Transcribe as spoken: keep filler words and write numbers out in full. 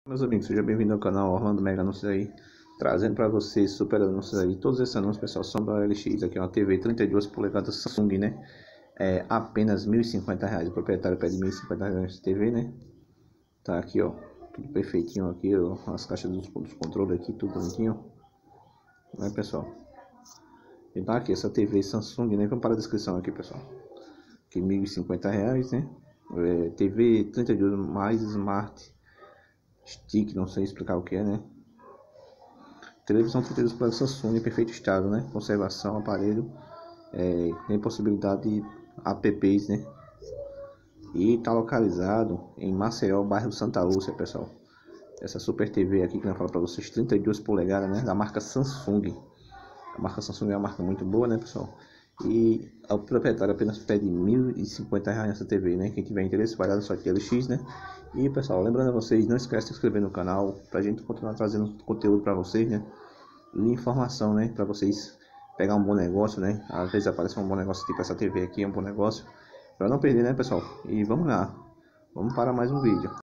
Meus amigos, seja bem-vindo ao canal Orlando Mega Anúncios aí, trazendo para vocês super anúncios aí. Todos esses anúncios, pessoal, são da O L X. Aqui é uma T V trinta e duas polegadas Samsung, né? É apenas mil e cinquenta reais. O proprietário pede mil e cinquenta reais de T V, né? Tá aqui, ó, tudo perfeitinho aqui, ó, as caixas dos, dos controles aqui, tudo bonitinho, né, pessoal? E tá aqui essa T V Samsung, né? Vamos para a descrição aqui, pessoal. Aqui mil e cinquenta reais, né? É, T V trinta e dois mais Smart Stick, não sei explicar o que é, né? Televisão trinta e dois para Samsung em perfeito estado, né? Conservação, aparelho, é, tem possibilidade de apps, né? E tá localizado em Maceió, bairro Santa Lúcia, pessoal. Essa Super T V aqui que eu falo para vocês, trinta e duas polegadas, né? Da marca Samsung. A marca Samsung é uma marca muito boa, né, pessoal? E o proprietário apenas pede mil e cinquenta reais nessa T V, né? Quem tiver interesse vai lá no site L X, né? E pessoal, lembrando a vocês, não esquece de se inscrever no canal pra gente continuar trazendo conteúdo para vocês, né? E informação, né? Para vocês pegar um bom negócio, né? Às vezes aparece um bom negócio, tipo essa T V aqui, é um bom negócio. Para não perder, né, pessoal? E vamos lá, vamos para mais um vídeo.